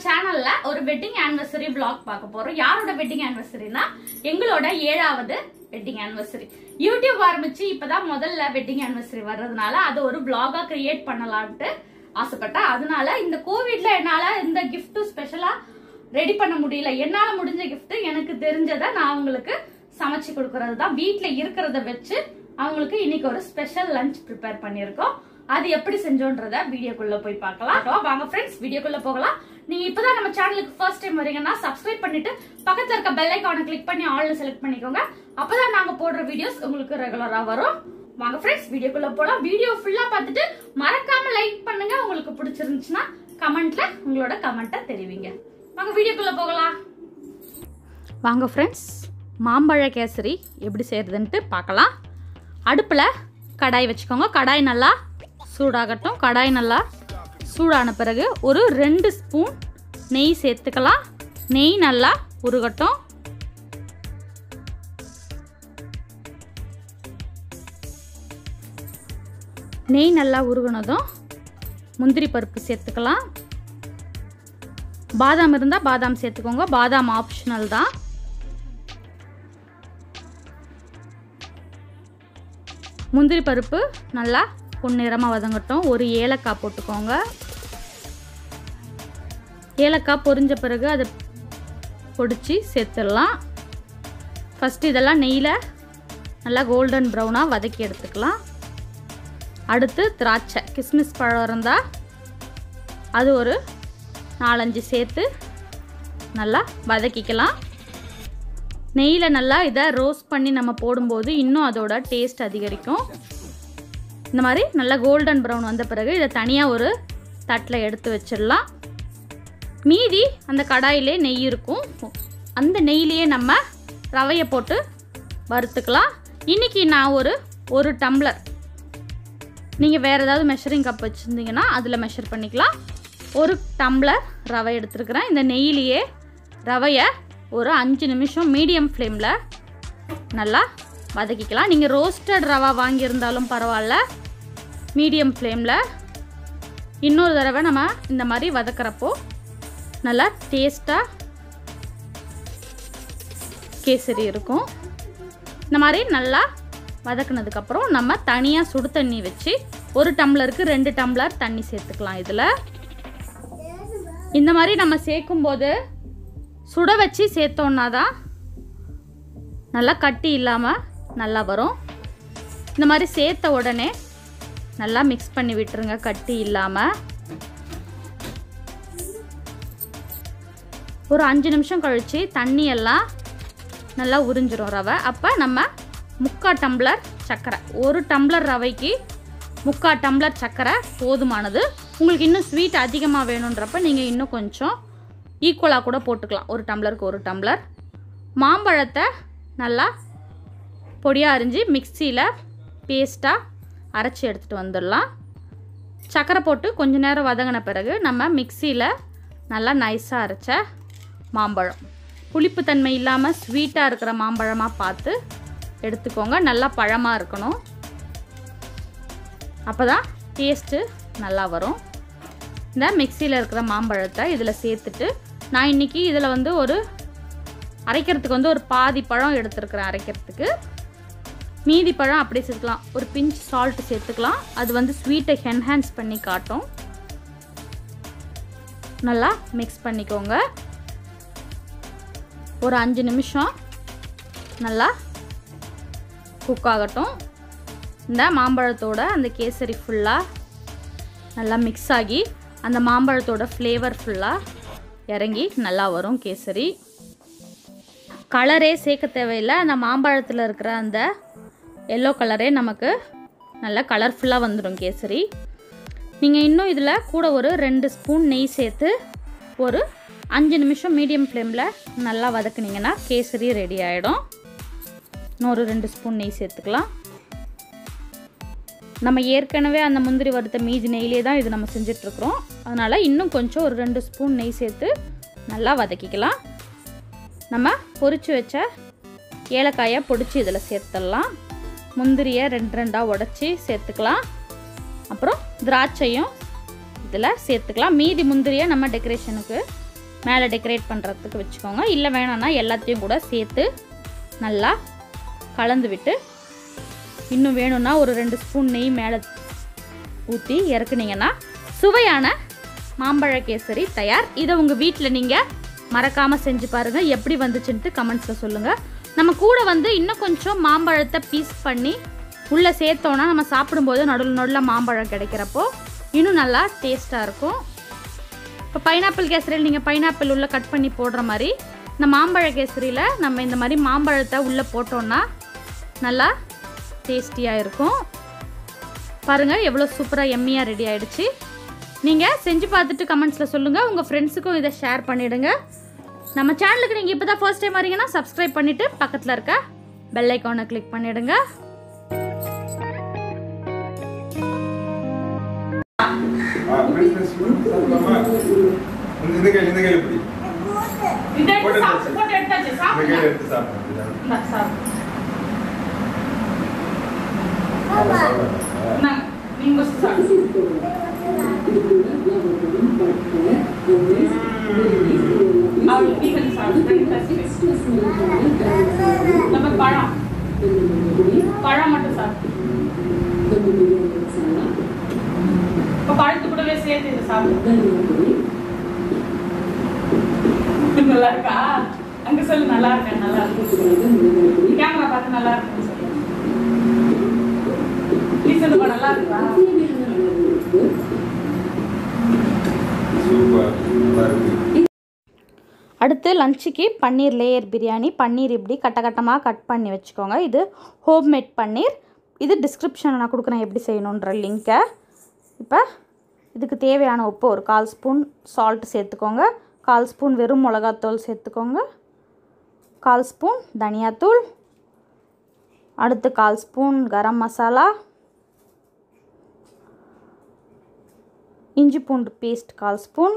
சேனல்ல ஒரு wedding anniversary vlog பார்க்க போறோம். யாரோட வெட்டிங் ஆனிவர்சரினா எங்களோட 7வது வெட்டிங் ஆனிவர்சரி. யூடியூப் ஆரம்பிச்சு இப்பதான் முதல்ல வெட்டிங் ஆனிவர்சரி வர்றதுனால அது ஒரு vlog-ஆ கிரியேட் பண்ணலாம்னு ஆசைப்பட்டேன். அதனால இந்த கோவிட்ல என்னால இந்த gift ஸ்பெஷலா ரெடி பண்ண முடியல. என்னால முடிஞ்ச gift எனக்கு தெரிஞ்சதை நான் உங்களுக்கு சமைச்சு கொடுக்கறது தான். வீட்ல இருக்கிறத வச்சு அவங்களுக்கு இன்னைக்கு ஒரு ஸ்பெஷல் லஞ்ச் ப்ரிப்பேர் பண்ணிருக்கோம். அது எப்படி செஞ்சோன்றத வீடியோக்குள்ள போய் பார்க்கலாம். வாங்க ஃப்ரெண்ட்ஸ், வீடியோக்குள்ள போகலாம். நீங்க இப்பதான் நம்ம சேனலுக்கு ஃபர்ஸ்ட் டைம் வரீங்கன்னா சப்ஸ்கிரைப் பண்ணிட்டு பக்கத்துல இருக்க பெல் ஐகானை கிளிக் பண்ணி ஆல்ல செலக்ட் பண்ணிக்கோங்க. அப்பதான் நாங்க போடுற வீடியோஸ் உங்களுக்கு ரெகுலரா வரும். வாங்க ஃப்ரெண்ட்ஸ், வீடியோக்குள்ள போலாம். வீடியோ ஃபுல்லா பார்த்துட்டு மறக்காம லைக் பண்ணுங்க. உங்களுக்கு பிடிச்சிருந்துச்சுன்னா கமெண்ட்ல உங்களோட கமெண்ட்டை தெரிவிங்க. வாங்க வீடியோக்குள்ள போகலாம். வாங்க ஃப்ரெண்ட்ஸ், மாம்பழ கேசரி எப்படி செய்யறதுன்ட்டு பார்க்கலாம். அடுப்புல கடாய் வச்சுக்கோங்க. கடாய் நல்லா சூடாகட்டும். கடாய் நல்லா சூடான பிறகு ஒரு 2 ஸ்பூன் நெய் சேர்த்துக்கலாம். நெய் நல்லா உருகட்டும். நெய் நல்லா உருகுனதும் முந்திரி பருப்பு சேர்த்துக்கலாம். பாதாம் இருந்தால் பாதாம் சேர்த்துக்கோங்க. பாதாம் ஆப்ஷனல் தான். முந்திரி பருப்பு நல்லா பொன்னிறமாக வதங்கட்டும். ஒரு ஏலக்காய் போட்டுக்கோங்க. ஏலக்காய் பொரிஞ்ச பிறகு அதை பொடிச்சு சேர்த்துடலாம். ஃபஸ்ட்டு இதெல்லாம் நெய்யில் நல்லா கோல்டன் ப்ரௌனாக வதக்கி எடுத்துக்கலாம். அடுத்து திராட்சை, கிஸ்மிஸ் பழம் இருந்தால் அது ஒரு 4-5 சேர்த்து நல்லா வதக்கிக்கலாம். நெய்யில் நல்லா இதை ரோஸ்ட் பண்ணி நம்ம போடும்போது இன்னும் அதோட டேஸ்ட் அதிகரிக்கும். இந்த மாதிரி நல்லா கோல்டன் ப்ரௌன் வந்த பிறகு இதை தனியாக ஒரு தட்டில் எடுத்து வச்சிடலாம். மீதி அந்த கடாயிலே நெய் இருக்கும். அந்த நெய்யிலேயே நம்ம ரவையை போட்டு வறுத்துக்கலாம். இன்றைக்கி நான் ஒரு டம்ளர், நீங்கள் வேறு ஏதாவது மெஷரிங் கப் வச்சுருந்தீங்கன்னா அதில் மெஷர் பண்ணிக்கலாம். 1 டம்ளர் ரவை எடுத்துருக்கிறேன். இந்த நெய்யிலேயே ரவையை ஒரு 5 நிமிஷம் மீடியம் ஃப்ளேமில் நல்லா வதக்கிக்கலாம். நீங்கள் ரோஸ்டட் ரவா வாங்கியிருந்தாலும் பரவாயில்ல, மீடியம் ஃப்ளேமில். இன்னொரு தடவை நம்ம இந்த மாதிரி வதக்கிறப்போ நல்லா டேஸ்ட்டாக கேசரி இருக்கும். இந்த மாதிரி நல்லா வதக்குனதுக்கப்புறம் நம்ம தனியாக சுடு தண்ணி வச்சு 1 டம்ளருக்கு 2 டம்ளர் தண்ணி சேர்த்துக்கலாம். இதில் இந்த மாதிரி நம்ம சேர்க்கும்போது சுட வச்சு சேர்த்தோன்னா தான் நல்லா கட்டி இல்லாமல் நல்லா வரும். இந்த மாதிரி சேர்த்த உடனே நல்லா மிக்ஸ் பண்ணி விட்டுருங்க, கட்டி இல்லாமல். ஒரு 5 நிமிஷம் கழித்து தண்ணியெல்லாம் நல்லா உறிஞ்சிரும் ரவை. அப்போ நம்ம 3/4 டம்ளர் சர்க்கரை, 1 டம்ளர் ரவைக்கு 3/4 டம்ளர் சர்க்கரை போதுமானது. உங்களுக்கு இன்னும் ஸ்வீட் அதிகமாக வேணுன்றப்ப நீங்கள் இன்னும் கொஞ்சம் ஈக்குவலாக கூட போட்டுக்கலாம். 1 டம்ளருக்கு 1 டம்ளர். மாம்பழத்தை நல்லா பொடியாக அரிஞ்சு மிக்சியில் பேஸ்ட்டாக அரைச்சி எடுத்துகிட்டு வந்துடலாம். சர்க்கரை போட்டு கொஞ்ச நேரம் வதங்கின பிறகு நம்ம மிக்சியில் நல்லா நைஸாக அரைச்ச மாம்பழம், புளிப்பு தன்மை இல்லாமல் ஸ்வீட்டாக இருக்கிற மாம்பழமாக பார்த்து எடுத்துக்கோங்க. நல்லா பழமாக இருக்கணும், அப்போ தான் டேஸ்ட்டு நல்லா வரும். இந்த மிக்சியில் இருக்கிற மாம்பழத்தை இதில் சேர்த்துட்டு நான் இன்றைக்கி இதில் ஒரு அரைக்கிறதுக்கு ஒரு பாதி பழம் எடுத்துருக்கிறேன் அரைக்கிறதுக்கு. மீதி பழம் அப்படி சேர்த்துக்கலாம். ஒரு பிஞ்ச் சால்ட் சேர்த்துக்கலாம். அது ஸ்வீட்டை என்ஹான்ஸ் பண்ணி காட்டும். நல்லா மிக்ஸ் பண்ணிக்கோங்க. ஒரு 5 நிமிஷம் நல்லா குக் ஆகட்டும். இந்த மாம்பழத்தோட அந்த கேசரி ஃபுல்லாக நல்லா மிக்ஸ் ஆகி அந்த மாம்பழத்தோட ஃப்ளேவர் ஃபுல்லாக இறங்கி நல்லா வரும் கேசரி. கலரே சேர்க்க தேவையில்லை. அந்த மாம்பழத்தில் இருக்கிற அந்த எல்லோ கலரே நமக்கு நல்லா கலர்ஃபுல்லாக வந்துடும் கேசரி. நீங்கள் இன்னும் இதில் கூட ஒரு 2 ஸ்பூன் நெய் சேர்த்து ஒரு 5 நிமிஷம் மீடியம் ஃப்ளேமில் நல்லா வதக்குனிங்கன்னா கேசரி ரெடி ஆகிடும். இன்னொரு 2 ஸ்பூன் நெய் சேர்த்துக்கலாம். நம்ம ஏற்கனவே அந்த முந்திரி வறுத்த மீதி நெய்யிலே தான் இது நம்ம செஞ்சிட்ருக்குறோம். அதனால் இன்னும் கொஞ்சம் ஒரு 2 ஸ்பூன் நெய் சேர்த்து நல்லா வதக்கிக்கலாம். நம்ம பொரிச்சு வச்ச ஏலக்காயை பொடிச்சு இதில் சேர்த்துடலாம். முந்திரியை 2 உடச்சி சேர்த்துக்கலாம். அப்புறம் திராட்சையும் இதில் சேர்த்துக்கலாம். மீதி முந்திரியை நம்ம டெக்கரேஷனுக்கு மேலே டெக்கரேட் பண்ணுறதுக்கு வச்சுக்கோங்க. இல்லை வேணான்னா எல்லாத்தையும் கூட சேர்த்து நல்லா கலந்து விட்டு இன்னும் வேணும்னா ஒரு 2 ஸ்பூன் நெய் மேலே ஊற்றி இறக்குனீங்கன்னா சுவையான மாம்பழ கேசரி தயார். இதை உங்கள் வீட்டில் நீங்கள் மறக்காமல் செஞ்சு பாருங்கள். எப்படி வந்துச்சுன்ட்டு கமெண்ட்ஸில் சொல்லுங்கள். நம்ம கூட வந்து இன்னும் கொஞ்சம் மாம்பழத்தை பீஸ் பண்ணி உள்ளே சேர்த்தோன்னா நம்ம சாப்பிடும்போது நடுவில் மாம்பழம் கிடைக்கிறப்போ இன்னும் நல்லா டேஸ்ட்டாக இருக்கும். இப்போ பைனாப்பிள் கேசரியில் நீங்கள் பைனாப்பிள் உள்ளே கட் பண்ணி போடுற மாதிரி இந்த மாம்பழ கேசரியில் நம்ம இந்த மாதிரி மாம்பழத்தை உள்ளே போட்டோன்னா நல்லா டேஸ்டியாக இருக்கும். பாருங்கள் எவ்வளோ சூப்பராக எம்மியாக ரெடி ஆகிடுச்சு. நீங்கள் செஞ்சு பார்த்துட்டு கமெண்ட்ஸில் சொல்லுங்கள். உங்கள் ஃப்ரெண்ட்ஸுக்கும் இதை ஷேர் பண்ணிவிடுங்க. நம்ம சேனலுக்கு நீங்கள் இப்போ தான் ஃபர்ஸ்ட் டைம் வரீங்கன்னா சப்ஸ்கிரைப் பண்ணிவிட்டு பக்கத்தில் இருக்க பெல் ஐக்கானை கிளிக் பண்ணிவிடுங்க. பழம் மட்டும் சாப்பிட்டு பழத்து கூடவே சேர்த்து இதை சாப்பிட்டு நல்லா இருக்கா? அங்க சொல்லு நல்லா இருக்கேன். நல்லா இருக்கு. கேமரா பார்த்து நல்லா இருக்குன்னு சொல்லு. நீ சொல்லுப்பா நல்லா இருக்கா? அடுத்து லஞ்சுக்கு பன்னீர் லேயர் பிரியாணி. பன்னீர் இப்படி கட்டமாக கட் பண்ணி வச்சுக்கோங்க. இது ஹோம்மேட் பன்னீர். இது டிஸ்கிரிப்ஷனில் நான் கொடுக்குறேன் எப்படி செய்யணுன்ற லிங்கை. இப்போ இதுக்கு தேவையான உப்பு ஒரு 1/4 ஸ்பூன் சால்ட் சேர்த்துக்கோங்க. 1/4 ஸ்பூன் வெறும் மிளகாத்தூள் சேர்த்துக்கோங்க. 1/4 ஸ்பூன் தனியாத்தூள். அடுத்து 1/4 ஸ்பூன் கரம் மசாலா. இஞ்சி பூண்டு பேஸ்ட் 1/4 ஸ்பூன்.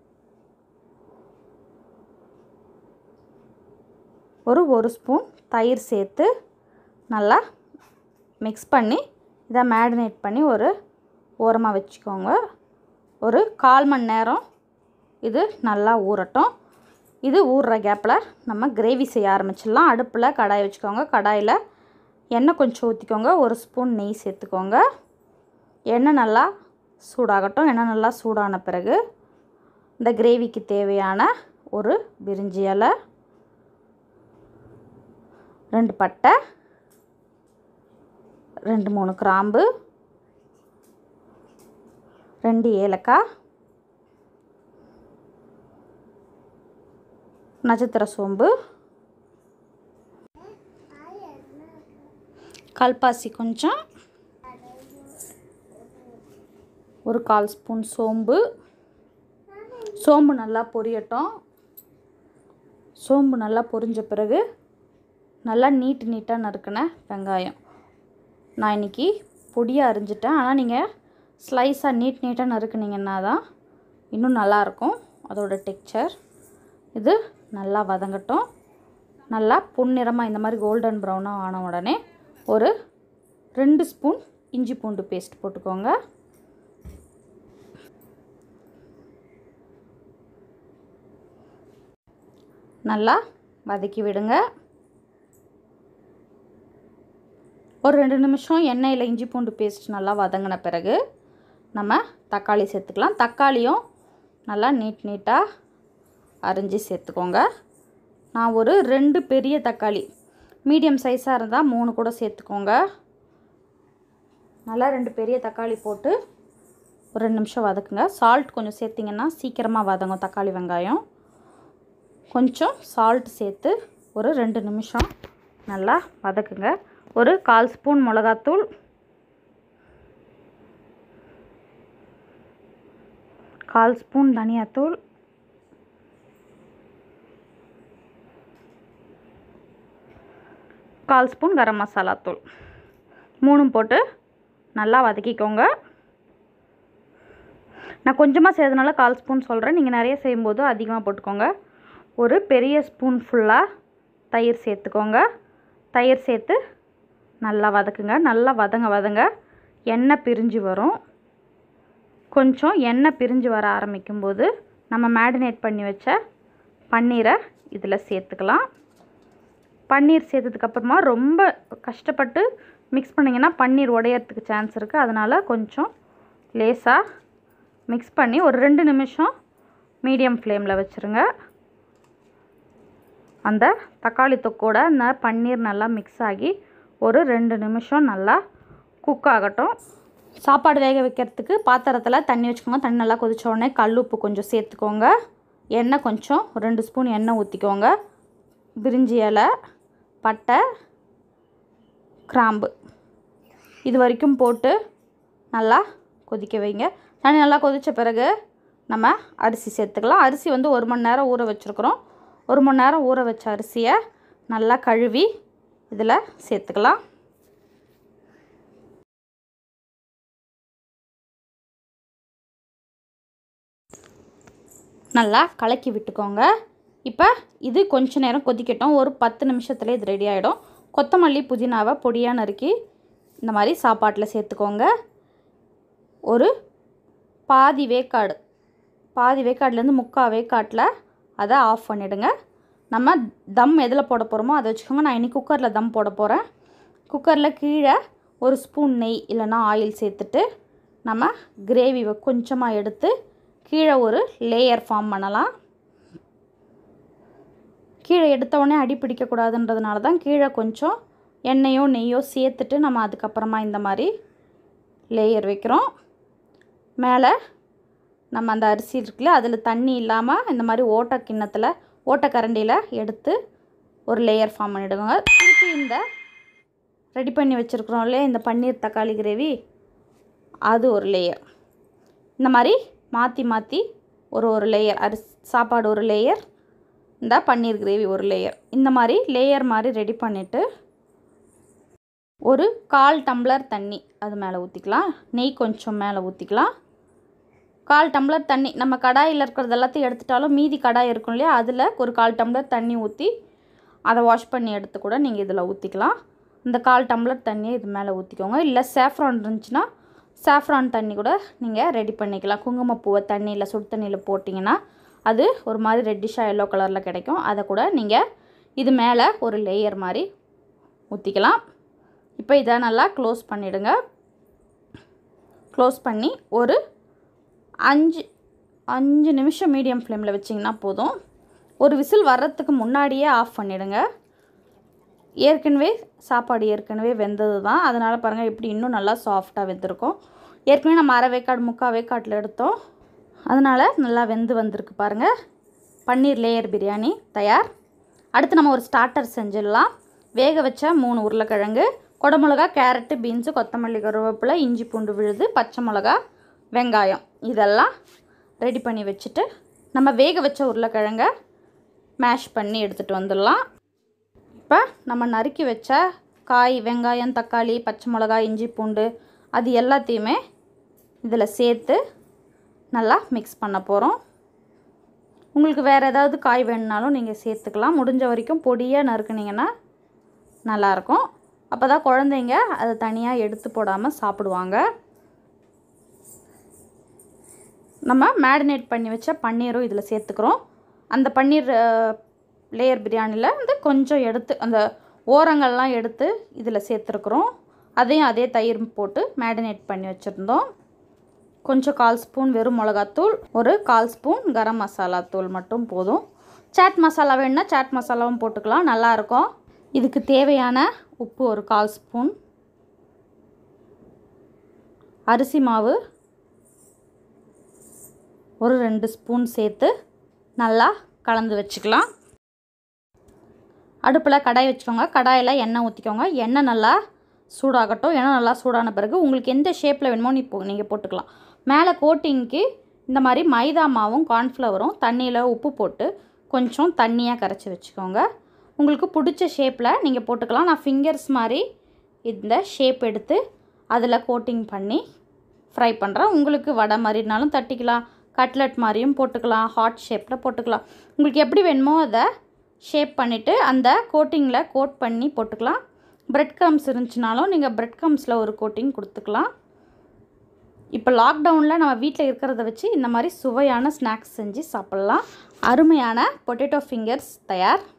ஒரு ஸ்பூன் தயிர் சேர்த்து நல்லா மிக்ஸ் பண்ணி இதை மேரினேட் பண்ணி ஒரு ஓரமாக வச்சுக்கோங்க. ஒரு 1/4 மணி நேரம் இது நல்லா ஊறட்டும். இது ஊறுற கேப்பில் நம்ம கிரேவி செய்ய ஆரம்பிச்சிடலாம். அடுப்பில் கடாய் வச்சுக்கோங்க. கடாயில் எண்ணெய் கொஞ்சம் ஊற்றிக்கோங்க. 1 ஸ்பூன் நெய் சேர்த்துக்கோங்க. எண்ணெய் நல்லா சூடாகட்டும். எண்ணெய் நல்லா சூடான பிறகு இந்த கிரேவிக்கு தேவையான ஒரு பிரிஞ்சி இலை, 2 பட்டை, 2-3 கிராம்பு, 2 ஏலக்காய், நட்சத்திர சோம்பு, கல்பாசி கொஞ்சம், ஒரு 1/4 ஸ்பூன் சோம்பு. சோம்பு நல்லா பொரியட்டும். சோம்பு நல்லா பொரிஞ்ச பிறகு நல்லா நீட்டாக நறுக்கின வெங்காயம். நான் இன்றைக்கி பொடியாக அரிஞ்சிட்டேன். ஆனால் நீங்கள் ஸ்லைஸாக நீட்டாக நறுக்குனீங்கன்னா தான் இன்னும் நல்லாயிருக்கும் அதோட டெக்ஸ்சர். இது நல்லா வதங்கட்டும். நல்லா பொன்னிறமாக இந்த மாதிரி கோல்டன் ப்ரௌனாக ஆன உடனே ஒரு 2 ஸ்பூன் இஞ்சி பூண்டு பேஸ்ட் போட்டுக்கோங்க. நல்லா வதக்கி விடுங்க. ஒரு 2 நிமிஷம் எண்ணெயில் இஞ்சி பூண்டு பேஸ்ட் நல்லா வதங்கின பிறகு நம்ம தக்காளி சேர்த்துக்கலாம். தக்காளியும் நல்லா நீட்டாக அரிஞ்சு சேர்த்துக்கோங்க. நான் ஒரு 2 பெரிய தக்காளி, மீடியம் சைஸாக இருந்தால் 3 கூட சேர்த்துக்கோங்க. நல்லா 2 பெரிய தக்காளி போட்டு ஒரு 2 நிமிஷம் வதக்குங்க. சால்ட் கொஞ்சம் சேர்த்திங்கன்னா சீக்கிரமாக வதங்கும் தக்காளி வெங்காயம். கொஞ்சம் சால்ட் சேர்த்து ஒரு 2 நிமிஷம் நல்லா வதக்குங்க. ஒரு 1/4 ஸ்பூன் மிளகாத்தூள், 1/4 ஸ்பூன் தனியாத்தூள், 1/4 ஸ்பூன் கரம் மசாலா தூள், 3 போட்டு நல்லா வதக்கிக்கோங்க. நான் கொஞ்சமாக செய்யறதுனால 1/4 ஸ்பூன் சொல்கிறேன். நீங்கள் நிறைய செய்யும்போது அதிகமாக போட்டுக்கோங்க. ஒரு பெரிய ஸ்பூன் ஃபுல்லாக தயிர் சேர்த்துக்கோங்க. தயிர் சேர்த்து நல்லா வதக்குங்க. நல்லா வதங்க எண்ணெய் பிரிஞ்சு வரும். கொஞ்சம் எண்ணெய் பிரிஞ்சு வர ஆரம்பிக்கும்போது நம்ம மேரினேட் பண்ணி வச்ச பன்னீரை இதில் சேர்த்துக்கலாம். பன்னீர் சேர்த்ததுக்கப்புறமா ரொம்ப கஷ்டப்பட்டு மிக்ஸ் பண்ணிங்கன்னா பன்னீர் உடையறதுக்கு சான்ஸ் இருக்குது. அதனால் கொஞ்சம் லேசாக மிக்ஸ் பண்ணி ஒரு 2 நிமிஷம் மீடியம் ஃப்ளேமில் வச்சுருங்க. அந்த தக்காளி தொக்கோட அந்த பன்னீர் நல்லா மிக்ஸ் ஆகி ஒரு 2 நிமிஷம் நல்லா குக் ஆகட்டும். சாப்பாடு வேக வைக்கிறதுக்கு பாத்திரத்தில் தண்ணி வச்சுக்கோங்க. தண்ணி நல்லா கொதிச்ச உடனே கல் உப்பு கொஞ்சம் சேர்த்துக்கோங்க. எண்ணெய் கொஞ்சம் 2 ஸ்பூன் எண்ணெய் ஊற்றிக்கோங்க. பிரிஞ்சி இலை, பட்டை, கிராம்பு இது வரைக்கும் போட்டு நல்லா கொதிக்க வைங்க. தண்ணி நல்லா கொதித்த பிறகு நம்ம அரிசி சேர்த்துக்கலாம். அரிசி வந்து 1 மணி நேரம் ஊற வச்சுருக்குறோம். 1 மணி நேரம் ஊற வச்ச அரிசியை நல்லா கழுவி இதில் சேர்த்துக்கலாம். நல்லா கலக்கி விட்டுக்கோங்க. இப்போ இது கொஞ்ச நேரம் கொதிக்கட்டும். ஒரு 10 நிமிஷத்துல இது ரெடி ஆகிடும். கொத்தமல்லி, புதினாவை பொடியாக நறுக்கி இந்த மாதிரி சாப்பாட்டில் சேர்த்துக்கோங்க. ஒரு பாதி வேக்காட்லேருந்து 3/4 வேக்காட்டில் அதை ஆஃப் பண்ணிவிடுங்க. நம்ம தம் எதில் போட போகிறோமோ அதை வச்சுக்கோங்க. நான் இன்றைக்கி குக்கரில் தம் போட போகிறேன். குக்கரில் கீழே 1 ஸ்பூன் நெய் இல்லைன்னா ஆயில் சேர்த்துட்டு நம்ம கிரேவியை கொஞ்சமாக எடுத்து கீழே ஒரு லேயர் ஃபார்ம் பண்ணலாம். கீழே எடுத்தவுடனே அடி பிடிக்கக்கூடாதுன்றதுனால தான் கீழே கொஞ்சம் எண்ணெயோ நெய்யோ சேர்த்துட்டு நம்ம அதுக்கப்புறமா இந்த மாதிரி லேயர் வைக்கிறோம். மேலே நம்ம அந்த அரிசி இருக்குல்ல அதில் தண்ணி இல்லாமல் இந்த மாதிரி ஓட்டக்கரண்டியில் எடுத்து ஒரு லேயர் ஃபார்ம் பண்ணிவிடுங்க. திருப்பி இந்த ரெடி பண்ணி வச்சுருக்குறோம் இல்லையா இந்த பன்னீர் தக்காளி கிரேவி, அது ஒரு லேயர். இந்த மாதிரி மாற்றி மாற்றி ஒரு லேயர் சாப்பாடு ஒரு லேயர், இந்த பன்னீர் கிரேவி ஒரு லேயர், இந்த மாதிரி லேயர் மாதிரி ரெடி பண்ணிவிட்டு ஒரு 1/4 டம்ளர் தண்ணி அது மேலே ஊற்றிக்கலாம். நெய் கொஞ்சம் மேலே ஊற்றிக்கலாம். 1/4 டம்ளர் தண்ணி நம்ம கடாயில் இருக்கிறது எல்லாத்தையும் எடுத்துட்டாலும் மீதி கடாய் இருக்கும் இல்லையா அதில் ஒரு 1/4 டம்ளர் தண்ணி ஊற்றி அதை வாஷ் பண்ணி எடுத்து கூட நீங்கள் இதில் ஊற்றிக்கலாம். இந்த 1/4 டம்ளர் தண்ணியை இது மேலே ஊற்றிக்கோங்க. இல்லை சாஃப்ரான் இருந்துச்சுன்னா சாஃப்ரான் தண்ணி கூட நீங்கள் ரெடி பண்ணிக்கலாம். குங்குமப்பூவை தண்ணியில் சுடு தண்ணியில் போட்டிங்கன்னா அது ஒரு மாதிரி ரெட்டிஷாக எல்லோ கலரில் கிடைக்கும். அதை கூட நீங்கள் இது மேலே ஒரு லேயர் மாதிரி ஊற்றிக்கலாம். இப்போ இதை நல்லா க்ளோஸ் பண்ணிவிடுங்க. க்ளோஸ் பண்ணி ஒரு 5 நிமிஷம் மீடியம் ஃப்ளேமில் வச்சிங்கன்னா போதும். ஒரு விசில் வர்றதுக்கு முன்னாடியே ஆஃப் பண்ணிவிடுங்க. சாப்பாடு ஏற்கனவே வெந்தது தான், அதனால் பாருங்கள் இப்படி இன்னும் நல்லா சாஃப்டாக வெந்திருக்கும். ஏற்கனவே நம்ம 1/2 வேக்காடு 3/4 வேக்காட்டில் எடுத்தோம், அதனால் நல்லா வெந்து வந்திருக்கு பாருங்கள். பன்னீர் லேயர் பிரியாணி தயார். அடுத்து நம்ம ஒரு ஸ்டார்டர் செஞ்சிடலாம். வேக வச்ச 3 உருளைக்கிழங்கு, குடமிளகா, கேரட்டு, பீன்ஸு, கொத்தமல்லி, கருவேப்பிலை, இஞ்சி பூண்டு விழுது, பச்சை மிளகா, வெங்காயம் இதெல்லாம் ரெடி பண்ணி வச்சுட்டு நம்ம வேக வச்ச உருளைக்கிழங்க மேஷ் பண்ணி எடுத்துகிட்டு வந்துடலாம். இப்போ நம்ம நறுக்கி வச்ச காய், வெங்காயம், தக்காளி, பச்சை மிளகா, இஞ்சி பூண்டு அது எல்லாத்தையுமே இதில் சேர்த்து நல்லா மிக்ஸ் பண்ண போகிறோம். உங்களுக்கு வேறு ஏதாவது காய் வேணுனாலும் நீங்கள் சேர்த்துக்கலாம். முடிஞ்ச வரைக்கும் பொடியாக நறுக்குனிங்கன்னா நல்லாயிருக்கும். அப்போ தான் குழந்தைங்க அதை தனியாக எடுத்து போடாமல் சாப்பிடுவாங்க. நம்ம மேரினேட் பண்ணி வச்ச பன்னீரும் இதில் சேர்த்துக்கிறோம். அந்த பன்னீர் லேயர் பிரியாணியில் வந்து கொஞ்சம் எடுத்து அந்த ஓரங்கள்லாம் எடுத்து இதில் சேர்த்துருக்குறோம். அதையும் அதே தயிர் போட்டு மேரினேட் பண்ணி வச்சுருந்தோம். கொஞ்சம் 1/4 ஸ்பூன் வெறும் மிளகாத்தூள், ஒரு 1/4 ஸ்பூன் கரம் மசாலா தூள் மட்டும் போதும். சாட் மசாலா வேணுன்னா சாட் மசாலாவும் போட்டுக்கலாம், நல்லாயிருக்கும். இதுக்கு தேவையான உப்பு ஒரு 1/4 ஸ்பூன், அரிசி மாவு ஒரு 2 ஸ்பூன் சேர்த்து நல்லா கலந்து வச்சுக்கலாம். அடுப்பில் கடாய் வச்சுக்கோங்க. கடாயில் எண்ணெய் ஊற்றிக்கோங்க. எண்ணெய் நல்லா சூடாகட்டும். எண்ணெய் நல்லா சூடான பிறகு உங்களுக்கு எந்த ஷேப்பில் வேணுமோ நீங்கள் போட்டுக்கலாம். மேலே கோட்டிங்க்கு இந்த மாதிரி மைதா மாவும் கார்ன்ஃப்ளவரும் தண்ணியில் உப்பு போட்டு கொஞ்சம் தண்ணியாக கரைச்சி வச்சுக்கோங்க. உங்களுக்கு பிடிச்ச ஷேப்பில் நீங்கள் போட்டுக்கலாம். நான் ஃபிங்கர்ஸ் மாதிரி இந்த ஷேப் எடுத்து அதில் கோட்டிங் பண்ணி ஃப்ரை பண்ணுறேன். உங்களுக்கு வடை மாதிரினாலும் தட்டிக்கலாம், கட்லெட் மாதிரியும் போட்டுக்கலாம், ஹார்ட் ஷேப்பில் போட்டுக்கலாம். உங்களுக்கு எப்படி வேணுமோ அதை ஷேப் பண்ணிவிட்டு அந்த கோட்டிங்கில் கோட் பண்ணி போட்டுக்கலாம். பிரெட் க்ரம்ஸ் இருந்துச்சுனாலும் நீங்கள் பிரெட் க்ரம்ஸில் ஒரு கோட்டிங் கொடுத்துக்கலாம். இப்போ லாக்டவுனில் நம்ம வீட்டில் இருக்கிறத வச்சு இந்த மாதிரி சுவையான ஸ்நாக்ஸ் செஞ்சு சாப்பிட்லாம். அருமையான பொட்டேட்டோ ஃபிங்கர்ஸ் தயார்.